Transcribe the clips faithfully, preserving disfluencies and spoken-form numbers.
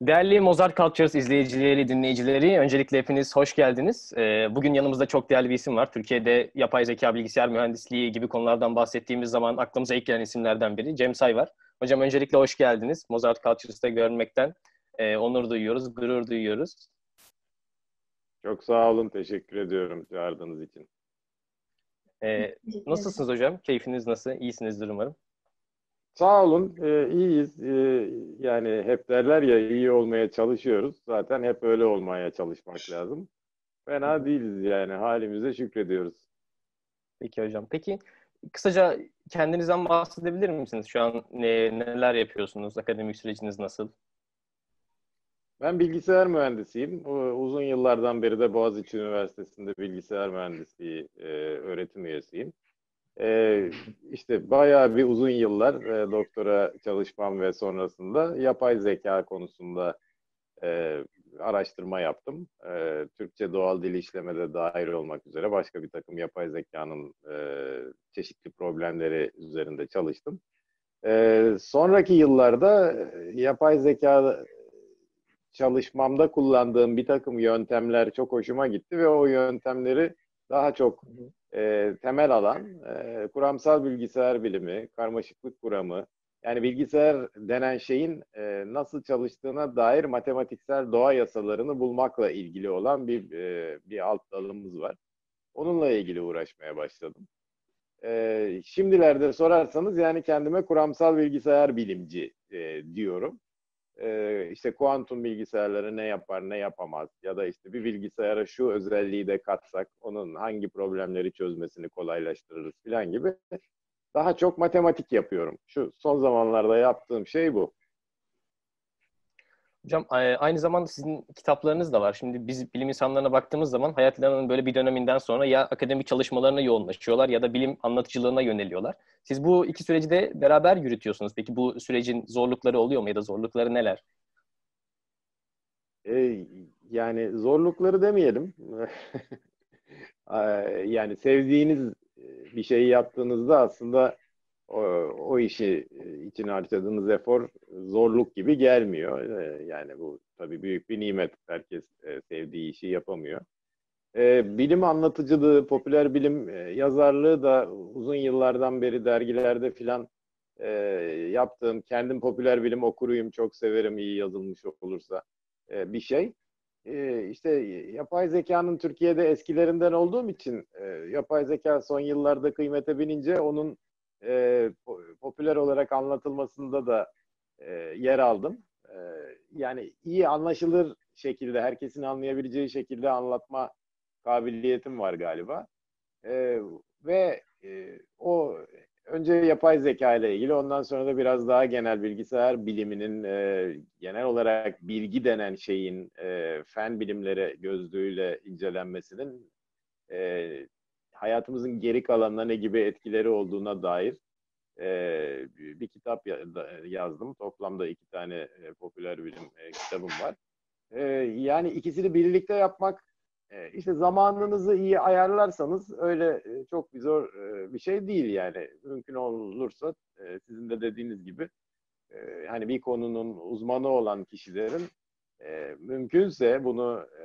Değerli Mozart Cultures izleyicileri, dinleyicileri, öncelikle hepiniz hoş geldiniz. Ee, bugün yanımızda çok değerli bir isim var. Türkiye'de yapay zeka, bilgisayar mühendisliği gibi konulardan bahsettiğimiz zaman aklımıza ilk gelen isimlerden biri Cem Say var. Hocam öncelikle hoş geldiniz. Mozart Cultures'ta görmekten e, onur duyuyoruz, gurur duyuyoruz. Çok sağ olun, teşekkür ediyorum çağırdığınız için. Ee, nasılsınız hocam? Keyfiniz nasıl? İyisinizdir umarım. Sağ olun, e, iyiyiz. E, yani hep derler ya iyi olmaya çalışıyoruz. Zaten hep öyle olmaya çalışmak lazım. Hı Fena hı. değiliz yani, halimize şükrediyoruz. Peki hocam. Peki kısaca kendinizden bahsedebilir misiniz? Şu an ne, neler yapıyorsunuz? Akademik süreciniz nasıl? Ben bilgisayar mühendisiyim. U- Uzun yıllardan beri de Boğaziçi Üniversitesi'nde bilgisayar mühendisliği e, öğretim üyesiyim. E, işte bayağı bir uzun yıllar e, doktora çalışmam ve sonrasında yapay zeka konusunda e, araştırma yaptım. E, Türkçe doğal dil işlemede dahil olmak üzere başka bir takım yapay zekanın e, çeşitli problemleri üzerinde çalıştım. E, sonraki yıllarda e, yapay zeka çalışmamda kullandığım bir takım yöntemler çok hoşuma gitti ve o yöntemleri daha çok Hı hı. e, temel alan e, kuramsal bilgisayar bilimi, karmaşıklık kuramı, yani bilgisayar denen şeyin e, nasıl çalıştığına dair matematiksel doğa yasalarını bulmakla ilgili olan bir e, bir alt dalımız var. Onunla ilgili uğraşmaya başladım. E, şimdilerde sorarsanız yani kendime kuramsal bilgisayar bilimci e, diyorum. Ee, işte kuantum bilgisayarları ne yapar, ne yapamaz ya da işte bir bilgisayara şu özelliği de katsak onun hangi problemleri çözmesini kolaylaştırırız falan gibi daha çok matematik yapıyorum. Şu son zamanlarda yaptığım şey bu. Hocam e, aynı zamanda sizin kitaplarınız da var. Şimdi biz bilim insanlarına baktığımız zaman hayatlarının böyle bir döneminden sonra ya akademik çalışmalarına yoğunlaşıyorlar ya da bilim anlatıcılığına yöneliyorlar. Siz bu iki süreci de beraber yürütüyorsunuz. Peki bu sürecin zorlukları oluyor mu ya da zorlukları neler? Ee, yani zorlukları demeyelim. Ee, yani sevdiğiniz bir şeyi yaptığınızda aslında o, o işi için harcadığınız efor zorluk gibi gelmiyor. Ee, Yani bu tabii büyük bir nimet. Herkes e, sevdiği işi yapamıyor. E, bilim anlatıcılığı, popüler bilim e, yazarlığı da uzun yıllardan beri dergilerde filan e, yaptığım, kendim popüler bilim okuruyum, çok severim iyi yazılmış olursa e, bir şey. E, işte yapay zekanın Türkiye'de eskilerinden olduğum için e, yapay zeka son yıllarda kıymete binince onun e, popüler olarak anlatılmasında da e, yer aldım. E, Yani iyi anlaşılır şekilde, herkesin anlayabileceği şekilde anlatma kabiliyetim var galiba. E, ve e, o önce yapay zeka ile ilgili, ondan sonra da biraz daha genel bilgisayar biliminin e, genel olarak bilgi denen şeyin e, fen bilimleri gözlüğüyle incelenmesinin e, hayatımızın geri kalanına ne gibi etkileri olduğuna dair e, bir kitap yazdım. Toplamda iki tane e, popüler bilim e, kitabım var. E, yani ikisini birlikte yapmak e, işte zamanınızı iyi ayarlarsanız öyle e, çok bir zor e, bir şey değil yani. Mümkün olursa e, sizin de dediğiniz gibi e, hani bir konunun uzmanı olan kişilerin e, mümkünse bunu e,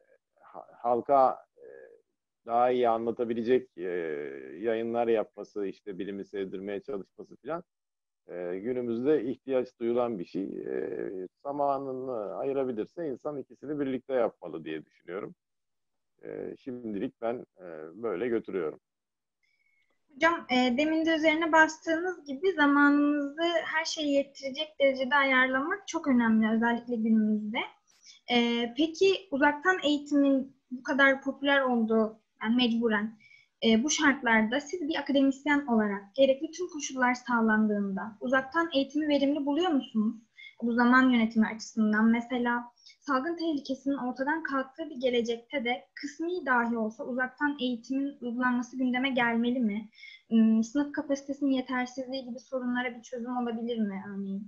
halka e, daha iyi anlatabilecek e, yayınlar yapması, işte bilimi sevdirmeye çalışması falan e, günümüzde ihtiyaç duyulan bir şey. E, zamanını ayırabilirse insan ikisini birlikte yapmalı diye düşünüyorum. E, şimdilik ben e, böyle götürüyorum. Hocam e, demin de üzerine bastığınız gibi zamanınızı her şeyi yettirecek derecede ayarlamak çok önemli özellikle günümüzde. E, peki uzaktan eğitimin bu kadar popüler olduğu, yani mecburen e, bu şartlarda siz bir akademisyen olarak gerekli tüm koşullar sağlandığında uzaktan eğitimi verimli buluyor musunuz? Bu zaman yönetimi açısından mesela salgın tehlikesinin ortadan kalktığı bir gelecekte de kısmi dahi olsa uzaktan eğitimin uygulanması gündeme gelmeli mi? Hmm, Sınıf kapasitesinin yetersizliği gibi sorunlara bir çözüm olabilir mi örneğin?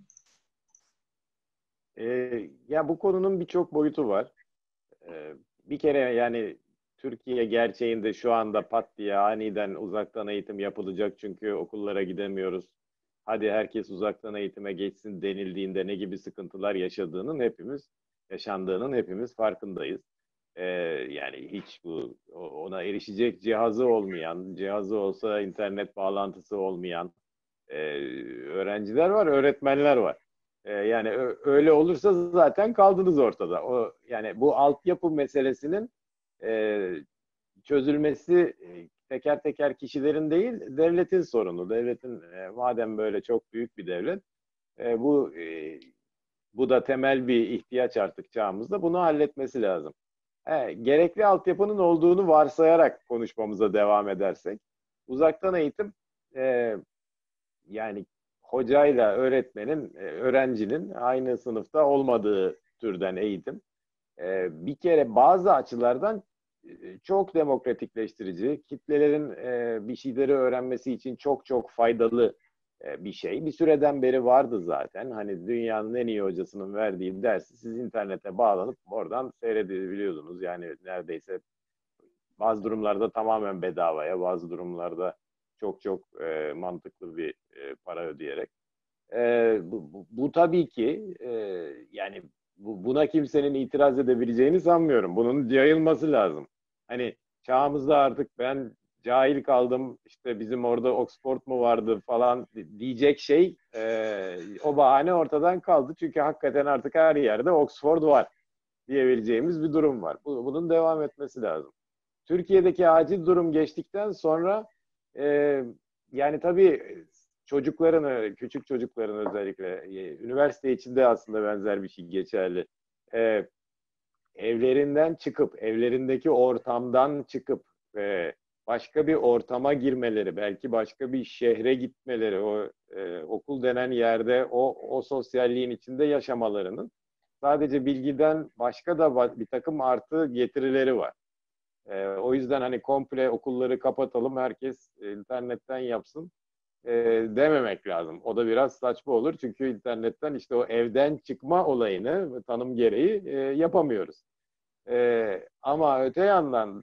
E, Ya bu konunun birçok boyutu var. E, Bir kere yani Türkiye gerçeğinde şu anda pat diye aniden uzaktan eğitim yapılacak çünkü okullara gidemiyoruz. hadi herkes uzaktan eğitime geçsin denildiğinde ne gibi sıkıntılar yaşadığının hepimiz, yaşandığının hepimiz farkındayız. Ee, yani hiç bu ona erişecek cihazı olmayan, cihazı olsa internet bağlantısı olmayan e, öğrenciler var, öğretmenler var. E, yani öyle olursa zaten kaldınız ortada. O yani bu altyapı meselesinin e, çözülmesi e, teker teker kişilerin değil, devletin sorunu. Devletin e, madem böyle çok büyük bir devlet, e, bu e, bu da temel bir ihtiyaç artık çağımızda. Bunu halletmesi lazım. E, gerekli altyapının olduğunu varsayarak konuşmamıza devam edersek, uzaktan eğitim e, yani hocayla öğretmenin, e, öğrencinin aynı sınıfta olmadığı türden eğitim. E, bir kere bazı açılardan e, çok demokratikleştirici, kitlelerin e, bir şeyleri öğrenmesi için çok çok faydalı e, bir şey. Bir süreden beri vardı zaten. Hani dünyanın en iyi hocasının verdiği dersi siz internete bağlanıp oradan seyredebiliyordunuz. Yani neredeyse bazı durumlarda tamamen bedavaya, bazı durumlarda çok çok e, mantıklı bir e, para ödeyerek. E, bu, bu, bu tabii ki e, yani bu, buna kimsenin itiraz edebileceğini sanmıyorum. Bunun yayılması lazım. Hani çağımızda artık ben cahil kaldım, işte bizim orada Oxford mu vardı falan diyecek şey e, o bahane ortadan kaldı. Çünkü hakikaten artık her yerde Oxford var diyebileceğimiz bir durum var. Bu, bunun devam etmesi lazım. Türkiye'deki acil durum geçtikten sonra e, yani tabii çocukların, küçük çocukların özellikle e, üniversite içinde aslında benzer bir şey geçerli. E, evlerinden çıkıp, evlerindeki ortamdan çıkıp e, başka bir ortama girmeleri, belki başka bir şehre gitmeleri, o e, okul denen yerde o, o sosyalliğin içinde yaşamalarının sadece bilgiden başka da bir takım artı getirileri var. E, o yüzden hani komple okulları kapatalım, herkes internetten yapsın e, dememek lazım. O da biraz saçma olur çünkü internetten işte o evden çıkma olayını tanım gereği e, yapamıyoruz. E, ama öte yandan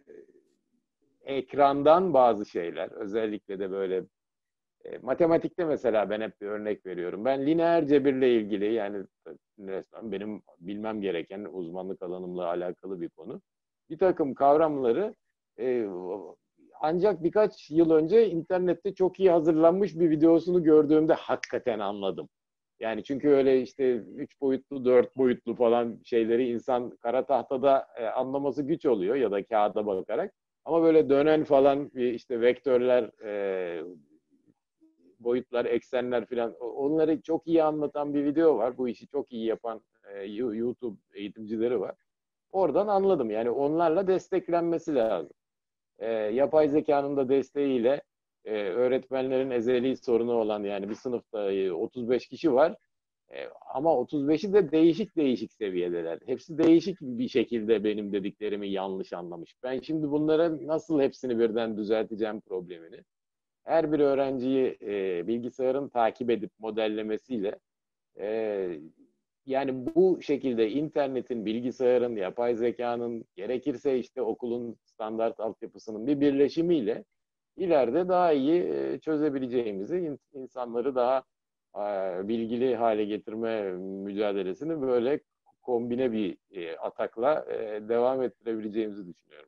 e, ekrandan bazı şeyler, özellikle de böyle e, matematikte mesela ben hep bir örnek veriyorum. Ben lineer cebirle ilgili, yani resmen benim bilmem gereken uzmanlık alanımla alakalı bir konu. Bir takım kavramları e, ancak birkaç yıl önce internette çok iyi hazırlanmış bir videosunu gördüğümde hakikaten anladım. Yani çünkü öyle işte üç boyutlu, dört boyutlu falan şeyleri insan kara tahtada e, anlaması güç oluyor ya da kağıda bakarak. Ama böyle dönen falan işte vektörler, e, boyutlar, eksenler falan, onları çok iyi anlatan bir video var. Bu işi çok iyi yapan e, YouTube eğitimcileri var. Oradan anladım. Yani onlarla desteklenmesi lazım. E, yapay zekanın da desteğiyle e, öğretmenlerin ezeli sorunu olan, yani bir sınıfta e, otuz beş kişi var. E, ama otuz beşi de değişik değişik seviyedeler. Hepsi değişik bir şekilde benim dediklerimi yanlış anlamış. Ben şimdi bunlara nasıl hepsini birden düzelteceğim problemini. Her bir öğrenciyi e, bilgisayarın takip edip modellemesiyle e, yani bu şekilde internetin, bilgisayarın, yapay zekanın, gerekirse işte okulun standart altyapısının bir birleşimiyle ileride daha iyi e, çözebileceğimizi, insanları daha e, bilgili hale getirme mücadelesini böyle kombine bir e, atakla e, devam ettirebileceğimizi düşünüyorum.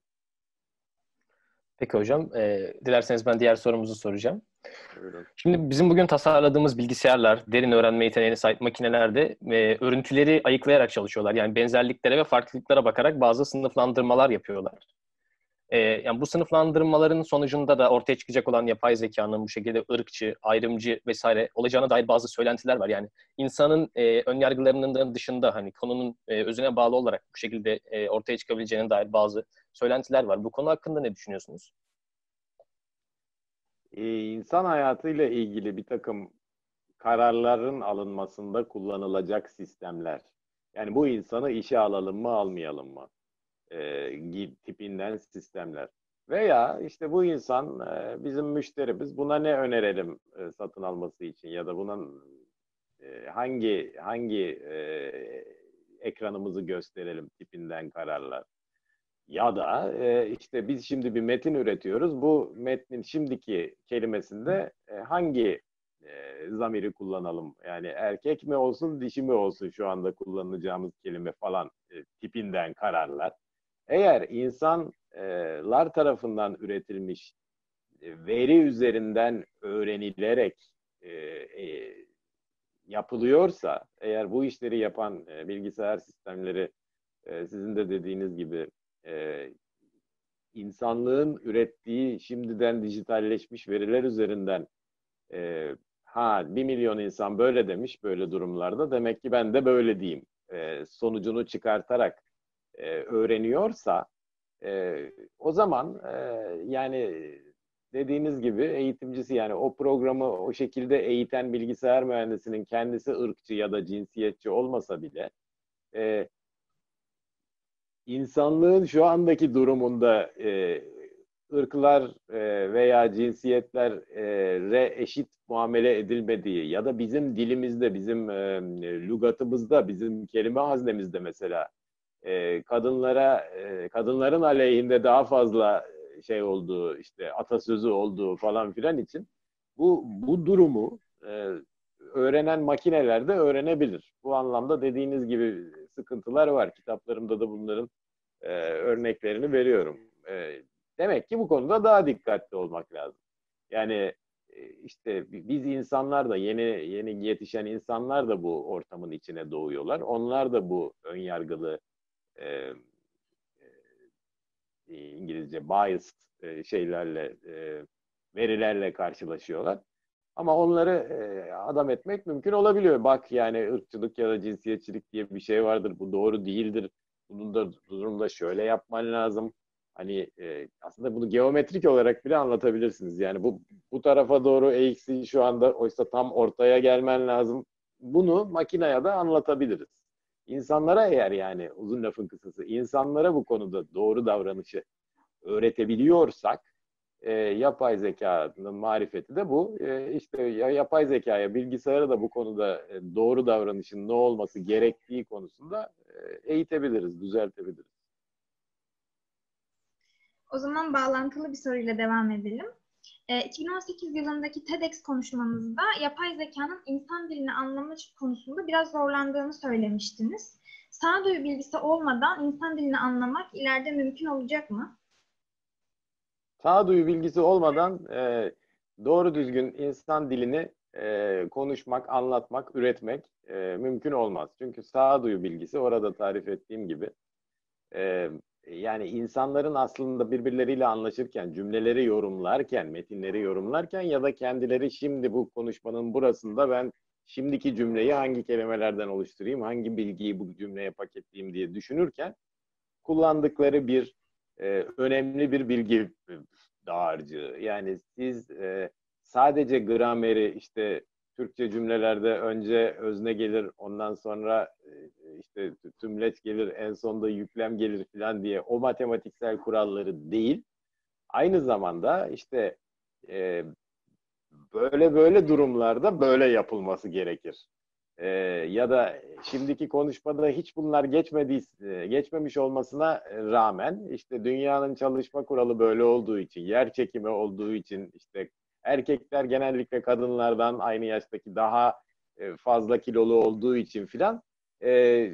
Peki hocam, e, dilerseniz ben diğer sorumuzu soracağım. Buyurun. Şimdi bizim bugün tasarladığımız bilgisayarlar, derin öğrenme yeteneğine sahip makinelerde e, örüntüleri ayıklayarak çalışıyorlar. Yani benzerliklere ve farklılıklara bakarak bazı sınıflandırmalar yapıyorlar. E, yani bu sınıflandırmaların sonucunda da ortaya çıkacak olan yapay zekanın bu şekilde ırkçı, ayrımcı vesaire olacağına dair bazı söylentiler var. Yani insanın e, önyargılarının dışında hani konunun e, özüne bağlı olarak bu şekilde e, ortaya çıkabileceğine dair bazı söylentiler var. Bu konu hakkında ne düşünüyorsunuz? Ee, insan hayatıyla ilgili bir takım kararların alınmasında kullanılacak sistemler. Yani bu insanı işe alalım mı, almayalım mı? E, tipinden sistemler. Veya işte bu insan e, bizim müşterimiz, buna ne önerelim e, satın alması için, ya da bunun e, hangi hangi e, ekranımızı gösterelim tipinden kararlar. Ya da e, işte biz şimdi bir metin üretiyoruz. Bu metnin şimdiki kelimesinde e, hangi e, zamiri kullanalım. Yani erkek mi olsun, dişi mi olsun şu anda kullanacağımız kelime falan e, tipinden kararlar. Eğer insanlar tarafından üretilmiş e, veri üzerinden öğrenilerek e, e, yapılıyorsa, eğer bu işleri yapan e, bilgisayar sistemleri e, sizin de dediğiniz gibi e, insanlığın ürettiği şimdiden dijitalleşmiş veriler üzerinden e, ha bir milyon insan böyle demiş böyle durumlarda demek ki ben de böyle diyeyim e, sonucunu çıkartarak e, öğreniyorsa e, o zaman e, yani dediğiniz gibi eğitimcisi yani o programı o şekilde eğiten bilgisayar mühendisinin kendisi ırkçı ya da cinsiyetçi olmasa bile e, insanlığın şu andaki durumunda e, ırklar e, veya cinsiyetlere eşit muamele edilmediği ya da bizim dilimizde, bizim e, lügatımızda, bizim kelime haznemizde mesela e, kadınlara, e, kadınların aleyhinde daha fazla şey olduğu, işte atasözü olduğu falan filan için bu bu durumu e, öğrenen makineler de öğrenebilir. Bu anlamda dediğiniz gibi sıkıntılar var. Kitaplarımda da bunların e, örneklerini veriyorum. E, demek ki bu konuda daha dikkatli olmak lazım. Yani e, işte biz insanlar da yeni yeni yetişen insanlar da bu ortamın içine doğuyorlar. Onlar da bu önyargılı e, e, İngilizce biased e, şeylerle e, verilerle karşılaşıyorlar. Ama onları e, adam etmek mümkün olabiliyor. Bak yani ırkçılık ya da cinsiyetçilik diye bir şey vardır. Bu doğru değildir. Bunun da durumda şöyle yapman lazım. Hani e, aslında bunu geometrik olarak bile anlatabilirsiniz. Yani bu bu tarafa doğru eğiksin şu anda oysa tam ortaya gelmen lazım. Bunu makineye de anlatabiliriz. İnsanlara eğer yani uzun lafın kısası insanlara bu konuda doğru davranışı öğretebiliyorsak e, yapay zekanın marifeti de bu. E, işte ya, yapay zekaya, bilgisayara da bu konuda e, doğru davranışın ne olması gerektiği konusunda e, eğitebiliriz, düzeltebiliriz. O zaman bağlantılı bir soruyla devam edelim. E, iki bin on sekiz yılındaki TEDx konuşmanızda yapay zekanın insan dilini anlama konusunda biraz zorlandığını söylemiştiniz. Sağduyu bilgisi olmadan insan dilini anlamak ileride mümkün olacak mı? Sağduyu bilgisi olmadan e, doğru düzgün insan dilini e, konuşmak, anlatmak, üretmek e, mümkün olmaz. Çünkü sağduyu bilgisi orada tarif ettiğim gibi e, yani insanların aslında birbirleriyle anlaşırken, cümleleri yorumlarken, metinleri yorumlarken ya da kendileri şimdi bu konuşmanın burasında ben şimdiki cümleyi hangi kelimelerden oluşturayım, hangi bilgiyi bu cümleye paketleyeyim diye düşünürken kullandıkları bir e, önemli bir bilgi dağarcığı. Yani siz e, sadece grameri işte Türkçe cümlelerde önce özne gelir, ondan sonra e, işte tümleç gelir, en sonunda yüklem gelir falan diye o matematiksel kuralları değil, aynı zamanda işte e, böyle böyle durumlarda böyle yapılması gerekir. Ee, ya da şimdiki konuşmada hiç bunlar geçmedi, geçmemiş olmasına rağmen işte dünyanın çalışma kuralı böyle olduğu için, yer çekimi olduğu için işte erkekler genellikle kadınlardan aynı yaştaki daha fazla kilolu olduğu için filan e,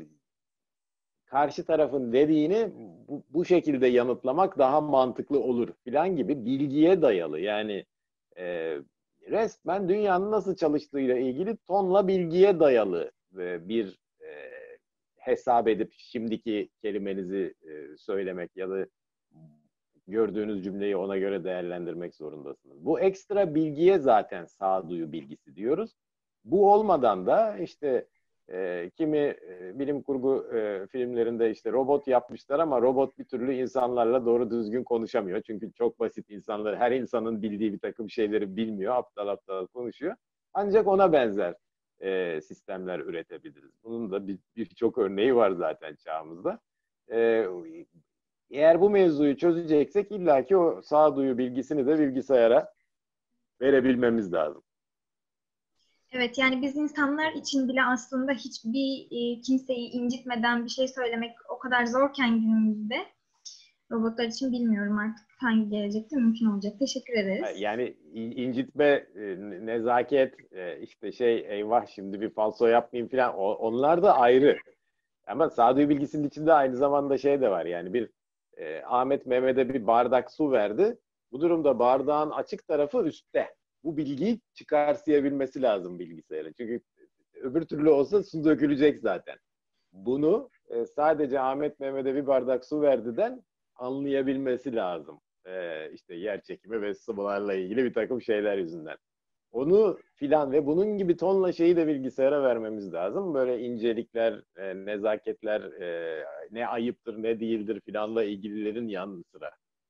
karşı tarafın dediğini bu, bu şekilde yanıtlamak daha mantıklı olur filan gibi bilgiye dayalı yani e, resmen dünyanın nasıl çalıştığıyla ilgili tonla bilgiye dayalı e, bir e, hesap edip şimdiki kelimenizi e, söylemek ya da gördüğünüz cümleyi ona göre değerlendirmek zorundasınız. Bu ekstra bilgiye zaten sağduyu bilgisi diyoruz. Bu olmadan da işte e, kimi e, bilim kurgu e, filmlerinde işte robot yapmışlar ama robot bir türlü insanlarla doğru düzgün konuşamıyor. Çünkü çok basit insanlar, her insanın bildiği bir takım şeyleri bilmiyor, aptal aptal konuşuyor. Ancak ona benzer e, sistemler üretebiliriz. Bunun da birçok bir örneği var zaten çağımızda. E, eğer bu mevzuyu çözeceksek illaki o sağduyu bilgisini de bilgisayara verebilmemiz lazım. Evet, yani biz insanlar için bile aslında hiçbir e, kimseyi incitmeden bir şey söylemek o kadar zorken günümüzde robotlar için bilmiyorum artık hangi gelecekte mümkün olacak? Teşekkür ederiz. Yani incitme, nezaket, işte şey eyvah şimdi bir falso yapmayayım falan, onlar da ayrı. Ama sağduyu bilgisinin içinde aynı zamanda şey de var. Yani bir e, Ahmet Mehmet'e bir bardak su verdi. Bu durumda bardağın açık tarafı üstte. Bu bilgiyi çıkarsayabilmesi lazım bilgisayara. Çünkü öbür türlü olsa su dökülecek zaten. Bunu e, sadece Ahmet Mehmet'e bir bardak su verdiden anlayabilmesi lazım. E, işte yer çekimi ve sıvılarla ilgili bir takım şeyler yüzünden. Onu filan ve bunun gibi tonla şeyi de bilgisayara vermemiz lazım. Böyle incelikler, e, nezaketler, e, ne ayıptır ne değildir filanla ilgililerin yanı sıra.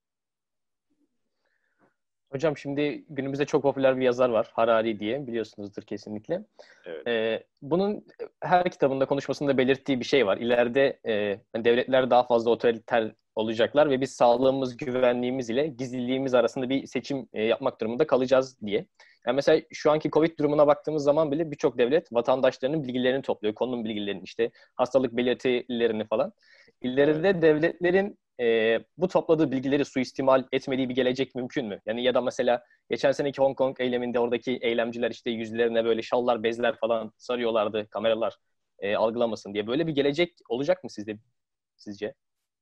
Hocam şimdi günümüzde çok popüler bir yazar var. Harari diye, biliyorsunuzdur kesinlikle. Evet. Ee, bunun her kitabında konuşmasında belirttiği bir şey var. İleride e, devletler daha fazla otoriter olacaklar ve biz sağlığımız, güvenliğimiz ile gizliliğimiz arasında bir seçim e, yapmak durumunda kalacağız diye. Yani mesela şu anki Covid durumuna baktığımız zaman bile birçok devlet vatandaşlarının bilgilerini topluyor. Konum bilgilerini, işte hastalık belirtilerini falan. İleride evet. devletlerin e, bu topladığı bilgileri suistimal etmediği bir gelecek mümkün mü? Yani ya da mesela geçen seneki Hong Kong eyleminde oradaki eylemciler işte yüzlerine böyle şallar, bezler falan sarıyorlardı kameralar e, algılamasın diye. Böyle bir gelecek olacak mı sizde, sizce?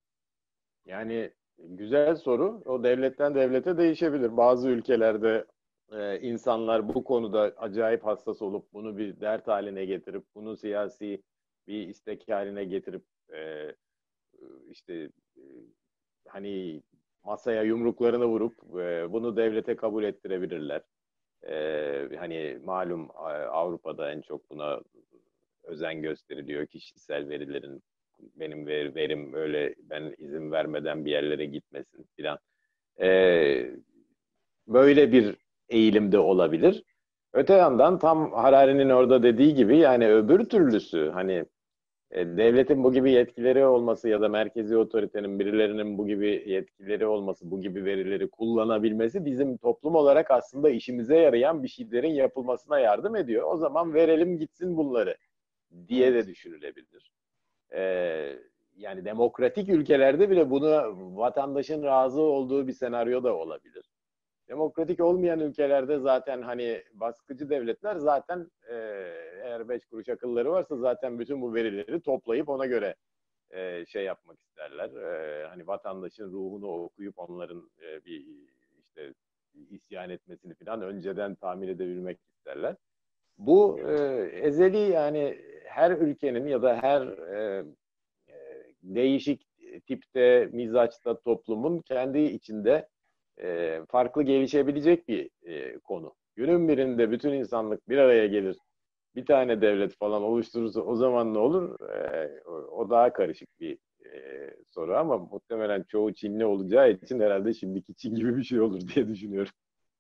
Yani güzel soru. O devletten devlete değişebilir. Bazı ülkelerde e, insanlar bu konuda acayip hassas olup bunu bir dert haline getirip bunu siyasi bir istek haline getirip e, işte e, hani masaya yumruklarını vurup e, bunu devlete kabul ettirebilirler. E, hani malum Avrupa'da en çok buna özen gösteriliyor. Kişisel verilerin, benim ver, verim öyle ben izin vermeden bir yerlere gitmesin filan. E, böyle bir eğilim de olabilir. Öte yandan tam Harari'nin orada dediği gibi yani öbür türlüsü hani E, devletin bu gibi yetkileri olması ya da merkezi otoritenin birilerinin bu gibi yetkileri olması, bu gibi verileri kullanabilmesi bizim toplum olarak aslında işimize yarayan bir şeylerin yapılmasına yardım ediyor. O zaman verelim gitsin bunları diye evet. de düşünülebilir. E, yani demokratik ülkelerde bile buna vatandaşın razı olduğu bir senaryo da olabilir. Demokratik olmayan ülkelerde zaten hani baskıcı devletler zaten e, eğer beş kuruş akılları varsa zaten bütün bu verileri toplayıp ona göre e, şey yapmak isterler. E, hani vatandaşın ruhunu okuyup onların e, bir işte isyan etmesini falan önceden tahmin edebilmek isterler. Bu e, ezeli yani her ülkenin ya da her e, e, değişik tipte, mizaçta toplumun kendi içinde E, farklı gelişebilecek bir e, konu. Günün birinde bütün insanlık bir araya gelir, bir tane devlet falan oluşturursa o zaman ne olur? E, o, o daha karışık bir e, soru ama muhtemelen çoğu Çinli olacağı için herhalde şimdiki Çin gibi bir şey olur diye düşünüyorum.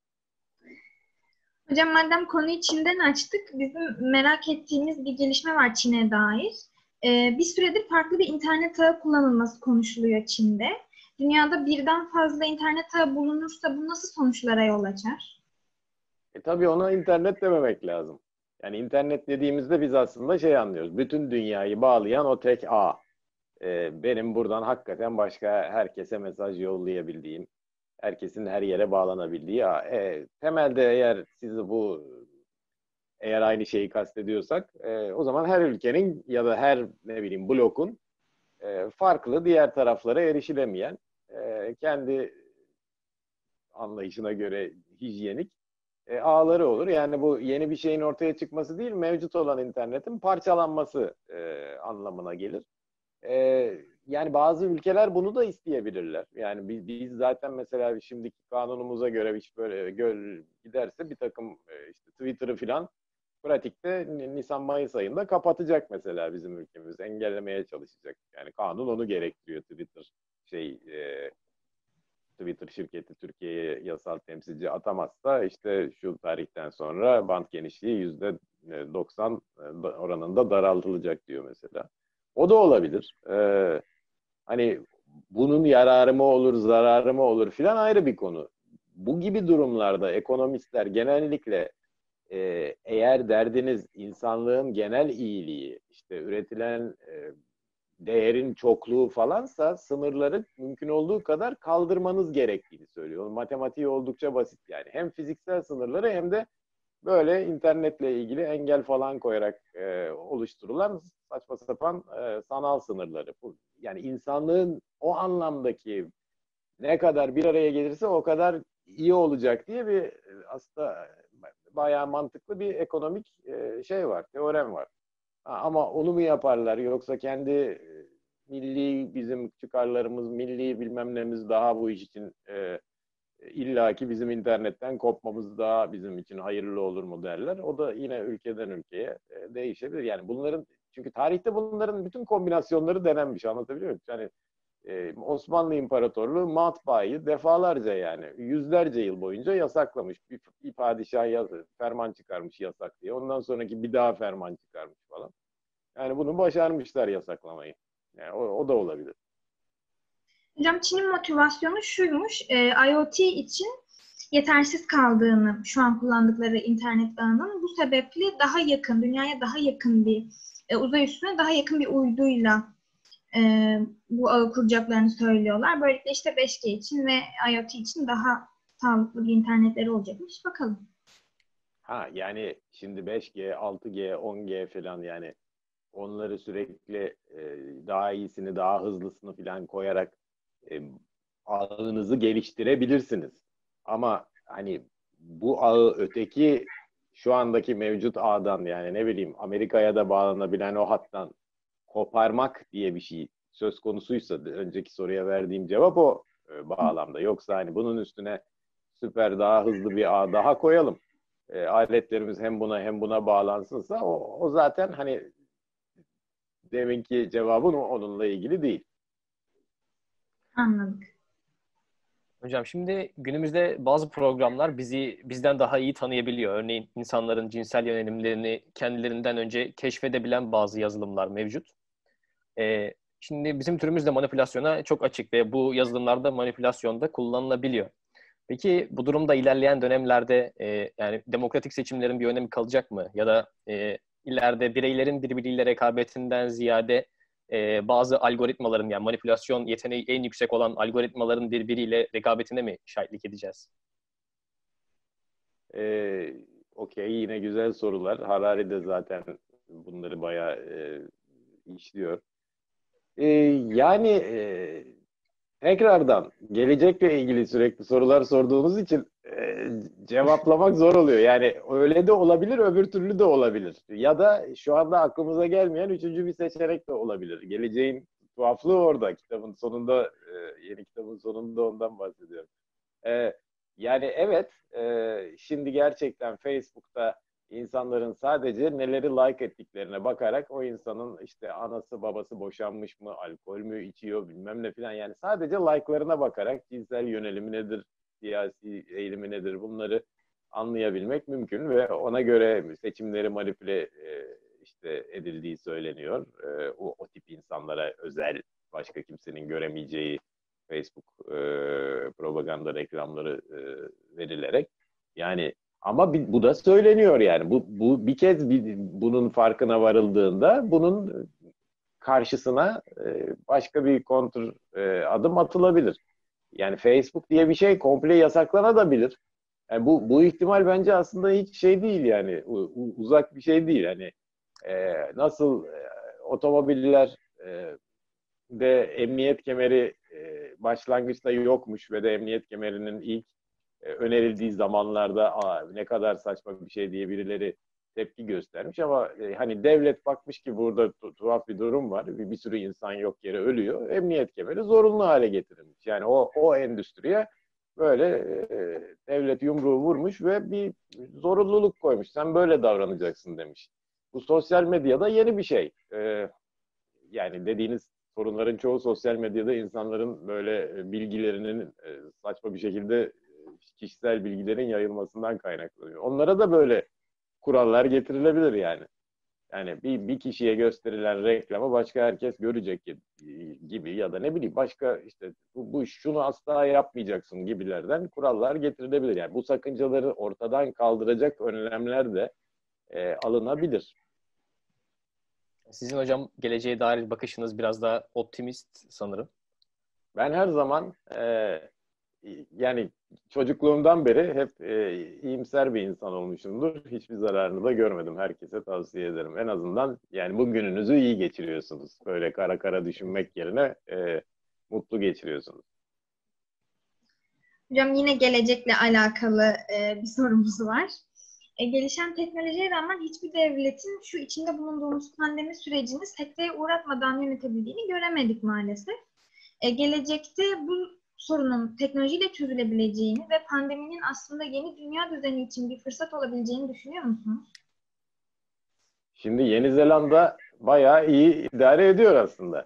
Hocam madem konuyu Çin'den açtık, bizim merak ettiğimiz bir gelişme var Çin'e dair. Ee, bir süredir farklı bir internet ağı kullanılması konuşuluyor Çin'de. Dünyada birden fazla internet ağı bulunursa bu nasıl sonuçlara yol açar? E tabii ona internet dememek lazım. Yani internet dediğimizde biz aslında şey anlıyoruz. Bütün dünyayı bağlayan o tek ağ. E, benim buradan hakikaten başka herkese mesaj yollayabildiğim, herkesin her yere bağlanabildiği ağ. E, temelde eğer siz bu eğer aynı şeyi kastediyorsak e, o zaman her ülkenin ya da her ne bileyim blokun e, farklı diğer taraflara erişilemeyen e, kendi anlayışına göre hijyenik e, ağları olur. Yani bu yeni bir şeyin ortaya çıkması değil, mevcut olan internetin parçalanması e, anlamına gelir. E, yani bazı ülkeler bunu da isteyebilirler. Yani biz, biz zaten mesela şimdiki kanunumuza göre hiç böyle göl giderse bir takım e, işte Twitter'ı filan pratikte Nisan-Mayıs ayında kapatacak mesela bizim ülkemiz. Engellemeye çalışacak. Yani kanun onu gerektiriyor Twitter şey e, Twitter şirketi Türkiye'ye yasal temsilci atamazsa işte şu tarihten sonra band genişliği yüzde doksan oranında daraltılacak diyor mesela. O da olabilir. Ee, hani bunun yararı mı olur, zararı mı olur filan ayrı bir konu. Bu gibi durumlarda ekonomistler genellikle e, eğer derdiniz insanlığın genel iyiliği, işte üretilen e, değerin çokluğu falansa sınırları mümkün olduğu kadar kaldırmanız gerektiğini söylüyor. Matematiği oldukça basit yani. Hem fiziksel sınırları hem de böyle internetle ilgili engel falan koyarak e, oluşturulan saçma sapan e, sanal sınırları. Bu, yani insanlığın o anlamdaki ne kadar bir araya gelirse o kadar iyi olacak diye bir aslında bayağı mantıklı bir ekonomik e, şey var, teorem var. Ha, ama onu mu yaparlar yoksa kendi e, milli bizim çıkarlarımız, milli bilmem nemiz daha bu iş için e, illaki bizim internetten kopmamız daha bizim için hayırlı olur mu derler. O da yine ülkeden ülkeye e, değişebilir. Yani bunların çünkü tarihte bunların bütün kombinasyonları denenmiş. Anlatabiliyor muyum? Yani e, Osmanlı İmparatorluğu matbaayı defalarca yani yüzlerce yıl boyunca yasaklamış. Bir, bir padişah yaz, ferman çıkarmış yasak diye. Ondan sonraki bir daha ferman çıkarmış falan. Yani bunu başarmışlar yasaklamayı. Yani o, o da olabilir. Hocam Çin'in motivasyonu şuymuş, e, IoT için yetersiz kaldığını şu an kullandıkları internet ağının bu sebeple daha yakın, dünyaya daha yakın bir, e, uzay üstüne daha yakın bir uyduyla e, bu ağı kuracaklarını söylüyorlar. Böylelikle işte beş G için ve IoT için daha sağlıklı bir internetleri olacakmış. Bakalım. Ha yani şimdi beş G, altı G, on G falan yani onları sürekli e, daha iyisini, daha hızlısını falan koyarak e, ağınızı geliştirebilirsiniz. Ama hani bu ağı öteki şu andaki mevcut ağdan yani ne bileyim Amerika'ya da bağlanabilen o hattan koparmak diye bir şey söz konusuysa önceki soruya verdiğim cevap o e, bağlamda. Yoksa hani bunun üstüne süper daha hızlı bir ağ daha koyalım. E, aletlerimiz hem buna hem buna bağlansınsa o, o zaten hani deminki cevabın onunla ilgili değil. Anladık. Hocam şimdi günümüzde bazı programlar bizi bizden daha iyi tanıyabiliyor. Örneğin insanların cinsel yönelimlerini kendilerinden önce keşfedebilen bazı yazılımlar mevcut. Ee, şimdi bizim türümüz de manipülasyona çok açık ve bu yazılımlarda manipülasyonda kullanılabiliyor. Peki bu durumda ilerleyen dönemlerde e, yani demokratik seçimlerin bir önemi kalacak mı? Ya da e, ileride bireylerin birbiriyle rekabetinden ziyade e, bazı algoritmaların yani manipülasyon yeteneği en yüksek olan algoritmaların birbiriyle rekabetine mi şahitlik edeceğiz? Ee, Okey yine güzel sorular. Harari de zaten bunları bayağı e, işliyor. Ee, yani e, tekrardan gelecekle ilgili sürekli sorular sorduğunuz için e, cevaplamak zor oluyor. Yani öyle de olabilir, öbür türlü de olabilir. Ya da şu anda aklımıza gelmeyen üçüncü bir seçenek de olabilir. Geleceğin tuhaflığı orada. Kitabın sonunda, e, yeni kitabın sonunda ondan bahsediyorum. E, Yani evet, e, şimdi gerçekten Facebook'ta insanların sadece neleri like ettiklerine bakarak o insanın işte anası babası boşanmış mı, alkol mü içiyor bilmem ne filan yani sadece like'larına bakarak cinsel yönelimi nedir, siyasi eğilimi nedir bunları anlayabilmek mümkün ve ona göre seçimleri manipüle e, işte edildiği söyleniyor. E, o, o tip insanlara özel başka kimsenin göremeyeceği Facebook e, propaganda reklamları e, verilerek yani ama bir, bu da söyleniyor yani bu, bu bir kez bir, bunun farkına varıldığında bunun karşısına e, başka bir kontur e, adım atılabilir. Yani Facebook diye bir şey komple yasaklanabilir. Yani bu bu ihtimal bence aslında hiç şey değil yani u, uzak bir şey değil. Hani e, nasıl e, otomobiller e, de emniyet kemeri e, başlangıçta yokmuş ve de emniyet kemerinin ilk e, önerildiği zamanlarda aa, ne kadar saçma bir şey diye birileri tepki göstermiş ama e, hani devlet bakmış ki burada tu- tuhaf bir durum var. Bir, bir sürü insan yok yere ölüyor. Emniyet kemeri zorunlu hale getirilmiş. Yani o o endüstriye böyle e, devlet yumruğu vurmuş ve bir zorunluluk koymuş. Sen böyle davranacaksın demiş. Bu sosyal medyada yeni bir şey. E, yani dediğiniz sorunların çoğu sosyal medyada insanların böyle e, bilgilerinin e, saçma bir şekilde e, kişisel bilgilerin yayılmasından kaynaklanıyor. Onlara da böyle kurallar getirilebilir yani. Yani bir, bir kişiye gösterilen reklamı başka herkes görecek gibi ya da ne bileyim başka işte bu, bu şunu asla yapmayacaksın gibilerden kurallar getirilebilir. Yani bu sakıncaları ortadan kaldıracak önlemler de e, alınabilir. Sizin hocam geleceğe dair bakışınız biraz daha optimist sanırım. Ben her zaman e, yani çocukluğumdan beri hep e, iyimser bir insan olmuşumdur. Hiçbir zararını da görmedim. Herkese tavsiye ederim. En azından yani bugününüzü iyi geçiriyorsunuz. Böyle kara kara düşünmek yerine e, mutlu geçiriyorsunuz. Hocam yine gelecekle alakalı e, bir sorumuz var. E, gelişen teknolojiye rağmen hiçbir devletin şu içinde bulunduğumuz pandemi sürecini sekteye uğratmadan yönetebildiğini göremedik maalesef. E, gelecekte bu sorunun teknolojiyle çözülebileceğini ve pandeminin aslında yeni dünya düzeni için bir fırsat olabileceğini düşünüyor musunuz? Şimdi Yeni Zelanda bayağı iyi idare ediyor aslında.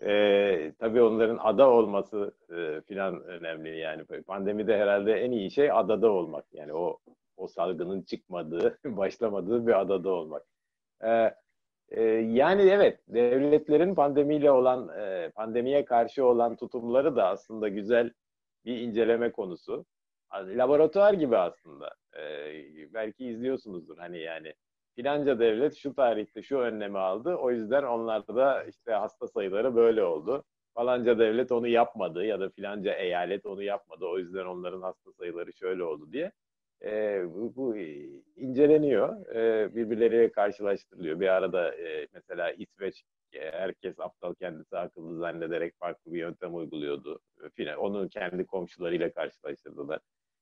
Ee, tabii onların ada olması e, filan önemli. Yani pandemide herhalde en iyi şey adada olmak. Yani o o salgının çıkmadığı, başlamadığı bir adada olmak. Ee, e, yani evet, devletlerin pandemiyle olan, e, pandemiye karşı olan tutumları da aslında güzel bir inceleme konusu. Laboratuvar gibi aslında. Ee, belki izliyorsunuzdur hani yani. Filanca devlet şu tarihte şu önlemi aldı. O yüzden onlarda da işte hasta sayıları böyle oldu. Falanca devlet onu yapmadı ya da filanca eyalet onu yapmadı. O yüzden onların hasta sayıları şöyle oldu diye. Ee, bu, bu inceleniyor. Ee, birbirleriyle karşılaştırılıyor. Bir arada e, mesela İsveç e, herkes aptal kendisi akıllı zannederek farklı bir yöntem uyguluyordu. Onu kendi komşularıyla karşılaştırdılar.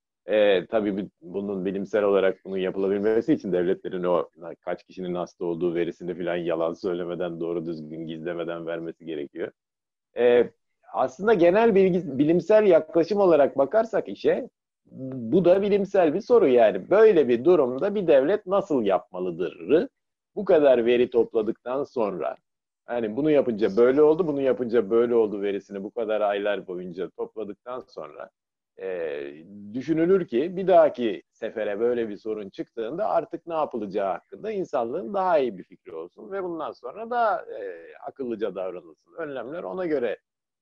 E, tabii bunun bilimsel olarak bunun yapılabilmesi için devletlerin o kaç kişinin hasta olduğu verisini falan yalan söylemeden, doğru düzgün gizlemeden vermesi gerekiyor. E, aslında genel bilgi, bilimsel yaklaşım olarak bakarsak işe, bu da bilimsel bir soru yani. Böyle bir durumda bir devlet nasıl yapmalıdır? Bu kadar veri topladıktan sonra, yani bunu yapınca böyle oldu, bunu yapınca böyle oldu verisini bu kadar aylar boyunca topladıktan sonra e, düşünülür ki bir dahaki sefere böyle bir sorun çıktığında artık ne yapılacağı hakkında insanlığın daha iyi bir fikri olsun ve bundan sonra daha e, akıllıca davranılsın. Önlemler ona göre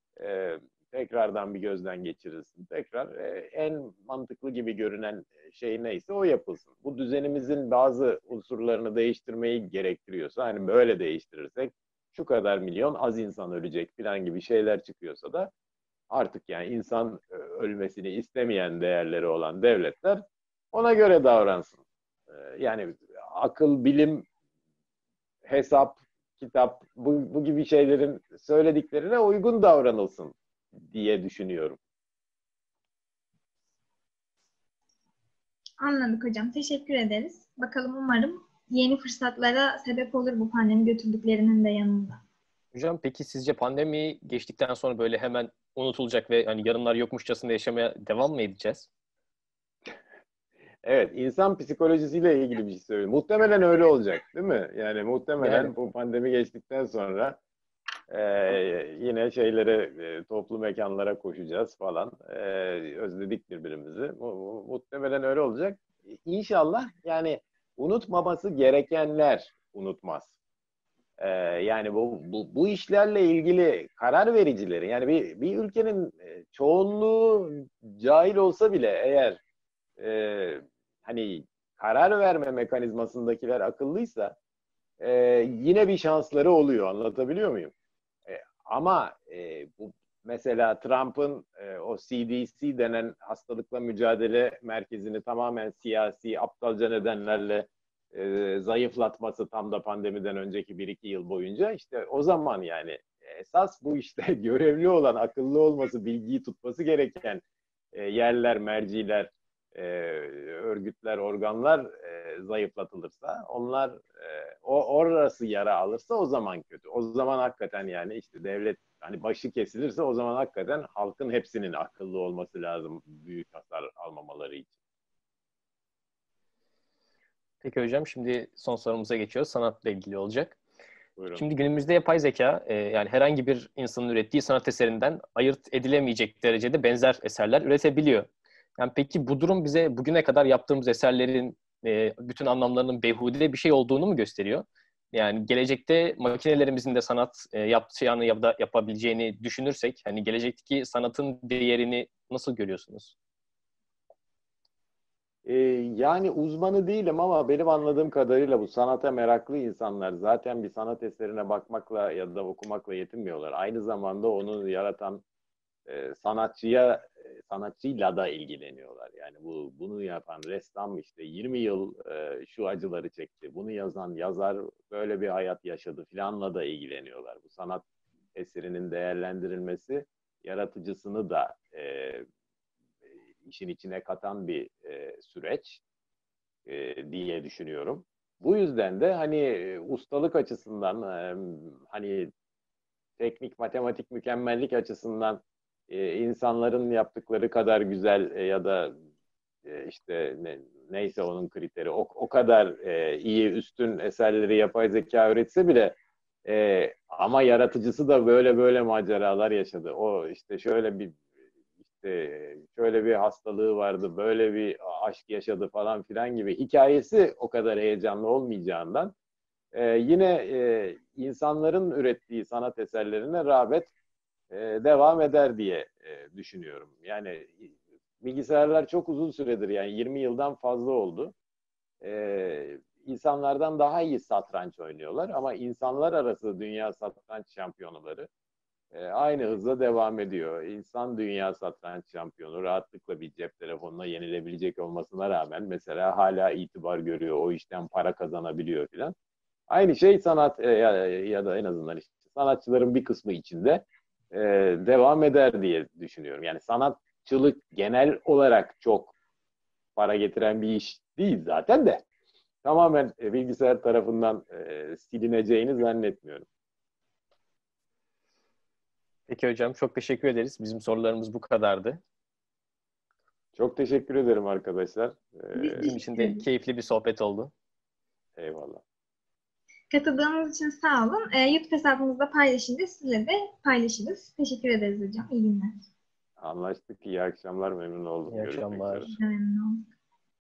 e, tekrardan bir gözden geçirilsin. Tekrar e, en mantıklı gibi görünen şey neyse o yapılsın. Bu düzenimizin bazı unsurlarını değiştirmeyi gerektiriyorsa, hani böyle değiştirirsek şu kadar milyon az insan ölecek falan gibi şeyler çıkıyorsa da artık yani insan ölmesini istemeyen değerleri olan devletler ona göre davransın. Yani akıl, bilim, hesap, kitap bu, bu gibi şeylerin söylediklerine uygun davranılsın diye düşünüyorum. Anladık hocam. Teşekkür ederiz. Bakalım umarım yeni fırsatlara sebep olur bu pandemi götürdüklerinin de yanında. Hocam peki sizce pandemi geçtikten sonra böyle hemen unutulacak ve hani yarınlar yokmuşçasına yaşamaya devam mı edeceğiz? Evet, insan psikolojisiyle ilgili bir şey söyleyeyim. Muhtemelen öyle olacak, değil mi? Yani muhtemelen yani. Bu pandemi geçtikten sonra e, yine şeylere, e, toplu mekanlara koşacağız falan. E, özledik birbirimizi. Mu- mu- Muhtemelen öyle olacak. İnşallah yani unutmaması gerekenler unutmaz. E, yani bu, bu bu işlerle ilgili karar vericileri, yani bir bir ülkenin çoğunluğu cahil olsa bile eğer e, hani karar verme mekanizmasındakiler akıllıysa e, yine bir şansları oluyor. Anlatabiliyor muyum? E, ama e, bu mesela Trump'ın e, o C D C denen hastalıkla mücadele merkezini tamamen siyasi, aptalca nedenlerle e, zayıflatması tam da pandemiden önceki bir iki yıl boyunca, işte o zaman yani esas bu işte görevli olan, akıllı olması, bilgiyi tutması gereken e, yerler, merciler, e, örgütler, organlar e, zayıflatılırsa, onlar e, o orası yara alırsa o zaman kötü. O zaman hakikaten yani işte devlet hani başı kesilirse o zaman hakikaten halkın hepsinin akıllı olması lazım büyük hasar almamaları için. Peki hocam şimdi son sorumuza geçiyoruz. Sanatla ilgili olacak. Buyurun. Şimdi günümüzde yapay zeka e, yani herhangi bir insanın ürettiği sanat eserinden ayırt edilemeyecek derecede benzer eserler üretebiliyor. Yani peki bu durum bize bugüne kadar yaptığımız eserlerin e, bütün anlamlarının beyhude bir şey olduğunu mu gösteriyor? Yani gelecekte makinelerimizin de sanat e, yapacağını ya da yapabileceğini düşünürsek, hani gelecekteki sanatın değerini nasıl görüyorsunuz? Ee, yani uzmanı değilim ama benim anladığım kadarıyla bu sanata meraklı insanlar zaten bir sanat eserine bakmakla ya da okumakla yetinmiyorlar. Aynı zamanda onu yaratan e, sanatçıya e, sanatçıyla da ilgileniyorlar. Yani bu bunu yapan ressam işte yirmi yıl e, şu acıları çekti. Bunu yazan yazar böyle bir hayat yaşadı filanla da ilgileniyorlar. Bu sanat eserinin değerlendirilmesi yaratıcısını da e, işin içine katan bir e, süreç e, diye düşünüyorum. Bu yüzden de hani e, ustalık açısından e, hani teknik matematik mükemmellik açısından e, insanların yaptıkları kadar güzel e, ya da e, işte ne, neyse onun kriteri o, o kadar e, iyi üstün eserleri yapay zeka üretse bile e, ama yaratıcısı da böyle böyle maceralar yaşadı. O işte şöyle bir işte şöyle bir hastalığı vardı, böyle bir aşk yaşadı falan filan gibi hikayesi o kadar heyecanlı olmayacağından e, yine e, insanların ürettiği sanat eserlerine rağbet e, devam eder diye e, düşünüyorum. Yani bilgisayarlar çok uzun süredir yani yirmi yıldan fazla oldu. E, insanlardan daha iyi satranç oynuyorlar ama insanlar arası dünya satranç şampiyonaları e, aynı hızla devam ediyor. İnsan dünya satranç şampiyonu rahatlıkla bir cep telefonuna yenilebilecek olmasına rağmen mesela hala itibar görüyor, o işten para kazanabiliyor filan. Aynı şey sanat e, ya, ya da en azından işte sanatçıların bir kısmı içinde e, devam eder diye düşünüyorum. Yani sanatçılık genel olarak çok para getiren bir iş değil zaten de tamamen e, bilgisayar tarafından e, silineceğini zannetmiyorum. Peki hocam, çok teşekkür ederiz. Bizim sorularımız bu kadardı. Çok teşekkür ederim arkadaşlar. Biz E, Bizim için teşekkür de ederiz. keyifli bir sohbet oldu. eyvallah. Katıldığınız için sağ olun. Ee, YouTube hesabımızda paylaşınca sizle de paylaşırız. Teşekkür ederiz hocam. İyi günler. Anlaştık. İyi akşamlar. Memnun oldum. İyi Görüşmek akşamlar. üzere. Memnun oldum.